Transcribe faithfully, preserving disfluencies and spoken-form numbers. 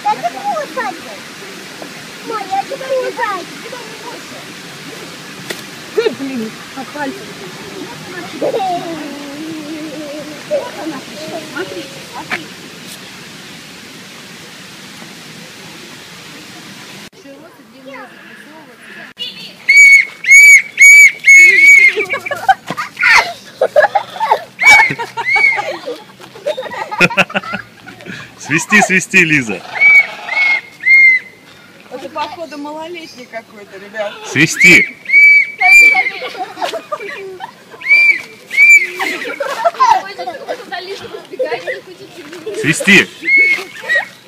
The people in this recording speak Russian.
это кусать. Мой, я тебя кусать. Ты, блин, по пальцам. Смотри, смотри. Свисти, свисти, Лиза. Это, походу, малолетний какой-то, ребят. Свисти. Свисти.